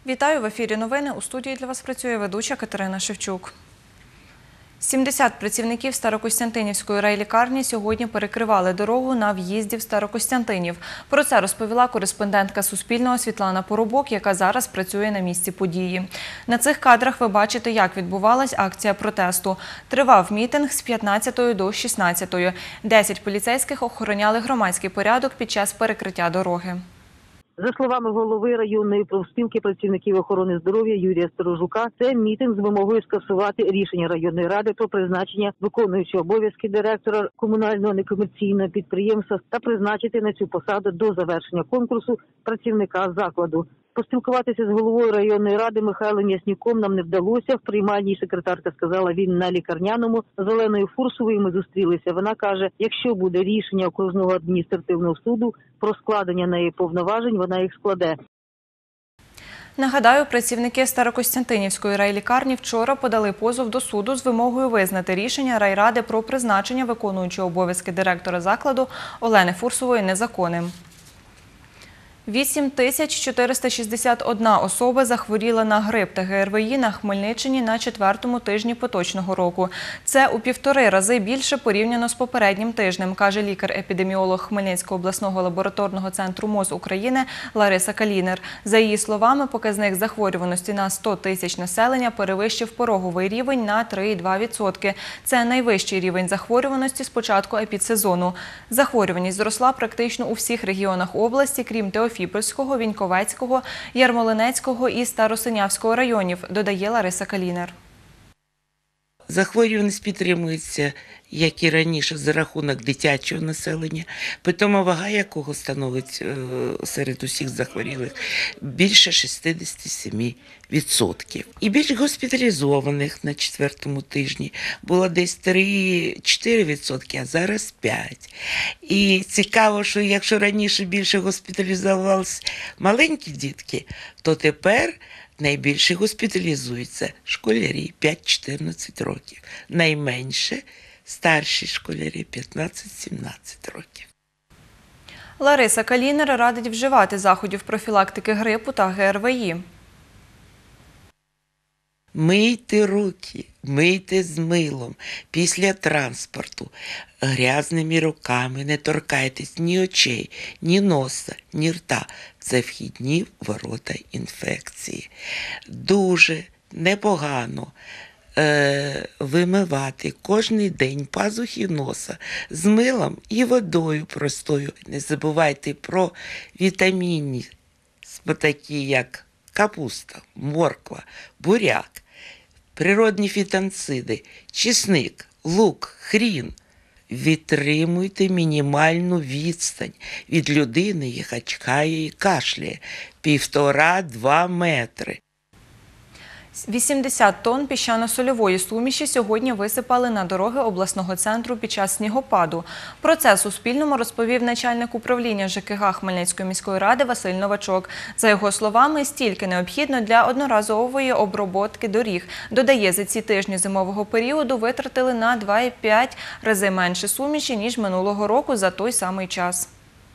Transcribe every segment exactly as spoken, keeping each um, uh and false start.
Вітаю, в ефірі новини. У студії для вас працює ведуча Катерина Шевчук. сімдесят працівників Старокостянтинівської райлікарні сьогодні перекривали дорогу на в'їзді в Старокостянтинів. Про це розповіла кореспондентка Суспільного Світлана Поробок, яка зараз працює на місці події. На цих кадрах ви бачите, як відбувалась акція протесту. Тривав мітинг з п'ятнадцятої до шістнадцятої. Десять поліцейських охороняли громадський порядок під час перекриття дороги. За словами голови районної профспілки працівників охорони здоров'я Юрія Сторожука, це мітинг з вимогою скасувати рішення районної ради про призначення виконуючого обов'язки директора комунального некомерційного підприємства та призначити на цю посаду до завершення конкурсу працівника закладу. Поспілкуватися з головою районної ради Михайлом Яснюком нам не вдалося. В приймальній секретарка сказала, він на лікарняному. З Оленою Фурсовою ми зустрілися. Вона каже, якщо буде рішення окружного адміністративного суду про складення неї повноважень, вона їх складе. Нагадаю, працівники Старокостянтинівської райлікарні вчора подали позов до суду з вимогою визнати рішення райради про призначення виконуючого обов'язки директора закладу Олени Фурсової незаконним. вісім тисяч чотириста шістдесят одна особа захворіла на грип та ге ер ве і на Хмельниччині на четвертому тижні поточного року. Це у півтори рази більше порівняно з попереднім тижнем, каже лікар-епідеміолог Хмельницького обласного лабораторного центру МОЗ України Лариса Калінер. За її словами, показник захворюваності на сто тисяч населення перевищив пороговий рівень на три цілих дві десятих відсотка. Це найвищий рівень захворюваності з початку епідсезону. Захворюваність зросла практично у всіх регіонах області, крім Теофіпольського, Віньковецького, Ярмолинецького і Старосинявського районів, додає Лариса Калінер. Захворюваність підтримується, як і раніше, за рахунок дитячого населення, питома вага якого становить серед усіх захворілих більше шістдесят сім відсотків. І більш госпіталізованих на четвертому тижні було десь три-чотири відсотки, а зараз п'ять. І цікаво, що якщо раніше більше госпіталізувалися маленькі дітки, то тепер найбільше госпіталізуються школярі п'ять-чотирнадцять років, найменше старші школярі п'ятнадцять-сімнадцять років. Лариса Калінер радить вживати заходів профілактики грипу та ге ер ве і. Мийте руки, мийте з милом після транспорту, грязними руками, не торкайтесь ні очей, ні носа, ні рта. Це вхідні ворота інфекції. Дуже непогано е, вимивати кожен день пазухи носа з милом і водою простою. Не забувайте про вітаміни, такі як капуста, морква, буряк, природні фітонциди, чесник, лук, хрін. Відтримуйте мінімальну відстань від людини, яка чхає і кашляє – півтора-два метри. вісімдесят тонн піщано-сольової суміші сьогодні висипали на дороги обласного центру під час снігопаду. Про це Суспільному розповів начальник управління же ке га Хмельницької міської ради Василь Новачок. За його словами, стільки необхідно для одноразової обробки доріг. Додає, за ці тижні зимового періоду витратили на два цілих п'ять рази менше суміші, ніж минулого року за той самий час.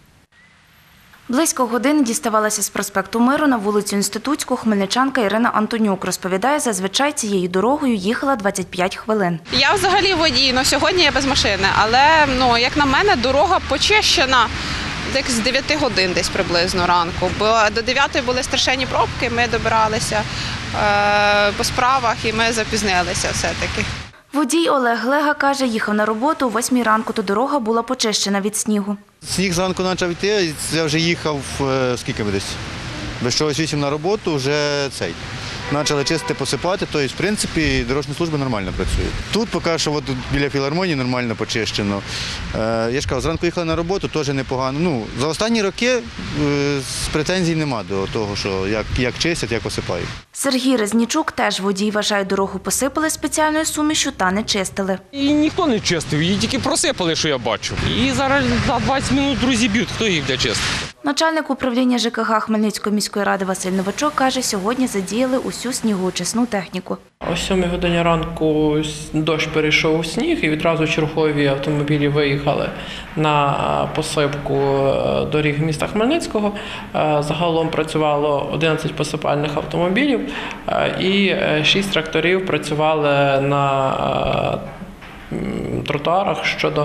Близько години діставалася з проспекту Миру на вулицю Інститутську хмельничанка Ірина Антонюк. Розповідає, зазвичай цією дорогою їхала двадцять п'ять хвилин. Я взагалі водій, але сьогодні я без машини. Але, ну, як на мене, дорога почищена десь з дев'яти годин десь приблизно ранку. Бо до дев'ятої були страшенні пробки, ми добиралися е, по справах і ми запізнилися все-таки. Водій Олег Глега каже, їхав на роботу о восьмій ранку, то дорога була почищена від снігу. Сніг зранку почав йти, я вже їхав, скільки ми десь, без чогось вісім на роботу, вже цей. Почали чистити, посипати, тобто, в принципі, дорожні служби нормально працюють. Тут поки що от, біля філармонії нормально почищено. Е, я ж кажу, зранку їхали на роботу, теж непогано. Ну, за останні роки е, претензій нема до того, що як, як чистять, як посипають. Сергій Резнічук теж водій, вважає, дорогу посипали спеціальною сумішю та не чистили. І ніхто не чистив, її тільки просипали, що я бачу. І зараз за двадцять хвилин друзі б'ють, хто їх буде чистити. Начальник управління ЖКГ Хмельницької міської ради Василь Новачок каже, сьогодні задіяли усю снігоочисну техніку. О сьомій годині ранку дощ перейшов у сніг і відразу чергові автомобілі виїхали на посипку доріг міста Хмельницького. Загалом працювало одинадцять посипальних автомобілів і шість тракторів працювали на тротуарах щодо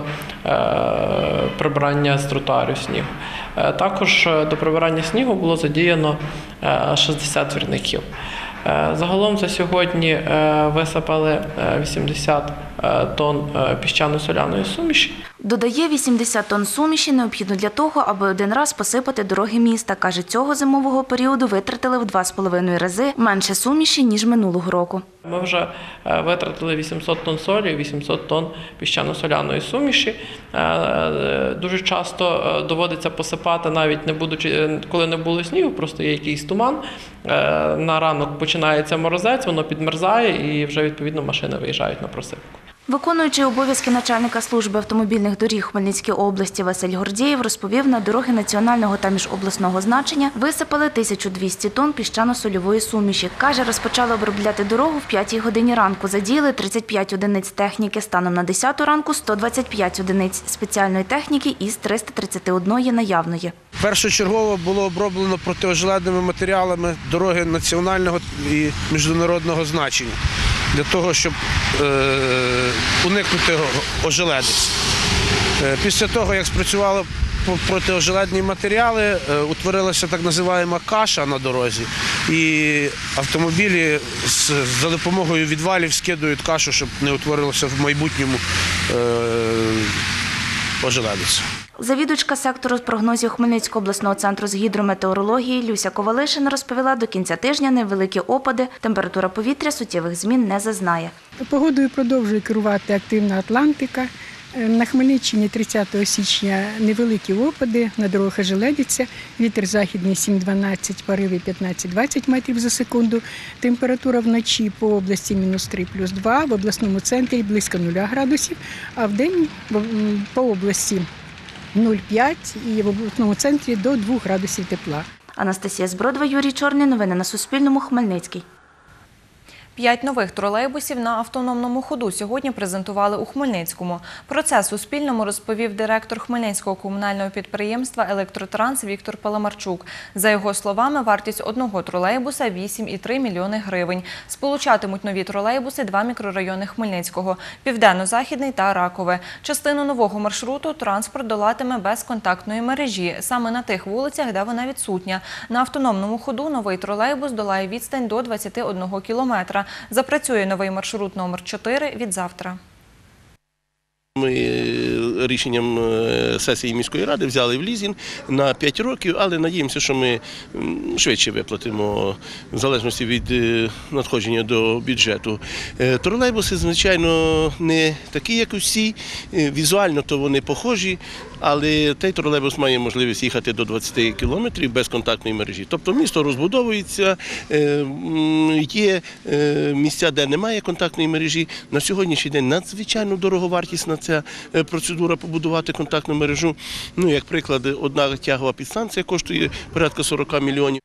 прибирання з тротуарів снігу. Також до прибирання снігу було задіяно шістдесят двірників. Загалом за сьогодні висипали вісімдесят тонн піщано-соляної суміші. Додає, вісімдесят тонн суміші необхідно для того, аби один раз посипати дороги міста. Каже, цього зимового періоду витратили в два з половиною рази менше суміші, ніж минулого року. Ми вже витратили вісімсот тонн солі, вісімсот тонн піщано-соляної суміші. Дуже часто доводиться посипати, навіть не будучи, коли не було снігу, просто є якийсь туман. На ранок починається морозець, воно підмерзає і вже відповідно машини виїжджають на просипку. Виконуючий обов'язки начальника служби автомобільних доріг Хмельницької області Василь Гордєєв розповів, на дороги національного та міжобласного значення висипали тисячу двісті тонн піщано-сольової суміші. Каже, розпочали обробляти дорогу в п'ятій годині ранку. Задіяли тридцять п'ять одиниць техніки. Станом на десяту ранку – сто двадцять п'ять одиниць спеціальної техніки із триста тридцять один наявної. Першочергово було оброблено протиожеледними матеріалами дороги національного і міжнародного значення, для того, щоб е, уникнути ожеледиць. Е, після того, як спрацювали протиожеледні матеріали, е, утворилася так називаємо каша на дорозі, і автомобілі з, за допомогою відвалів скидують кашу, щоб не утворилося в майбутньому е, ожеледиця. Завідувачка сектору прогнозів Хмельницького обласного центру з гідрометеорології Люся Ковалишин розповіла, до кінця тижня невеликі опади, температура повітря суттєвих змін не зазнає. Погодою продовжує керувати активна Атлантика. На Хмельниччині тридцятого січня невеликі опади, на дорогах ожеледиться, вітер західний сім-дванадцять, пориви п'ятнадцять-двадцять метрів за секунду. Температура вночі по області мінус три, плюс два, в обласному центрі близько нуля градусів, а вдень по області нуль п'ять і в обласному центрі до двох градусів тепла. Анастасія Збродова, Юрій Чорний. Новини на Суспільному. Хмельницький. П'ять нових тролейбусів на автономному ходу сьогодні презентували у Хмельницькому. Про це Суспільному розповів директор Хмельницького комунального підприємства «Електротранс» Віктор Паламарчук. За його словами, вартість одного тролейбуса – вісім цілих три мільйони гривень. Сполучатимуть нові тролейбуси два мікрорайони Хмельницького – Південно-Західний та Ракове. Частину нового маршруту транспорт долатиме без контактної мережі, саме на тих вулицях, де вона відсутня. На автономному ходу новий тролейбус долає відстань до двадцяти одного кілометра. Запрацює новий маршрут номер чотири від завтра. Ми рішенням сесії міської ради взяли в лізинг на п'ять років, але надіємося, що ми швидше виплатимо в залежності від надходження до бюджету. Тролейбуси, звичайно, не такі, як усі. Візуально то вони похожі, але цей тролейбус має можливість їхати до двадцяти кілометрів без контактної мережі. Тобто місто розбудовується, є місця, де немає контактної мережі. На сьогоднішній день надзвичайно дороговартісна ця процедура побудувати контактну мережу. Ну, як приклад, одна тягова підстанція коштує порядка сорок мільйонів.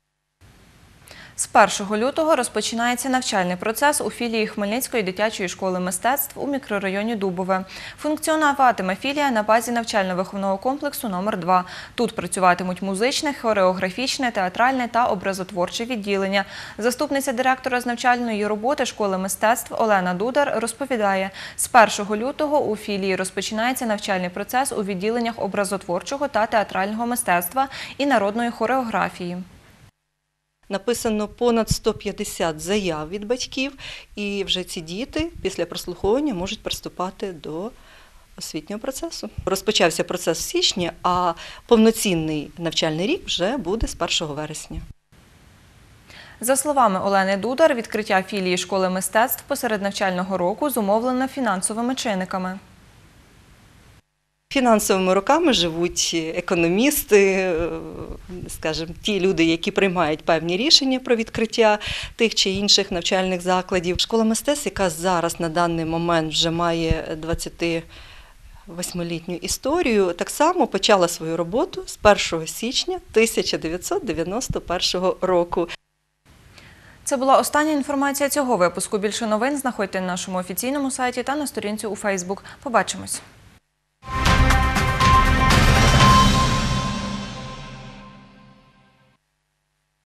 З першого лютого розпочинається навчальний процес у філії Хмельницької дитячої школи мистецтв у мікрорайоні Дубове. Функціонуватиме філія на базі навчально-виховного комплексу номер два. Тут працюватимуть музичне, хореографічне, театральне та образотворче відділення. Заступниця директора з навчальної роботи школи мистецтв Олена Дудар розповідає, з першого лютого у філії розпочинається навчальний процес у відділеннях образотворчого та театрального мистецтва і народної хореографії. Написано понад сто п'ятдесят заяв від батьків, і вже ці діти після прослуховування можуть приступати до освітнього процесу. Розпочався процес в січні, а повноцінний навчальний рік вже буде з першого вересня. За словами Олени Дудар, відкриття філії школи мистецтв посеред навчального року зумовлено фінансовими чинниками. Фінансовими роками живуть економісти, скажімо, ті люди, які приймають певні рішення про відкриття тих чи інших навчальних закладів. Школа мистецтв, яка зараз на даний момент вже має двадцяти восьмилітню історію, так само почала свою роботу з першого січня тисяча дев'ятсот дев'яносто першого року. Це була остання інформація цього випуску. Більше новин знаходьте на нашому офіційному сайті та на сторінці у Фейсбук. Побачимось!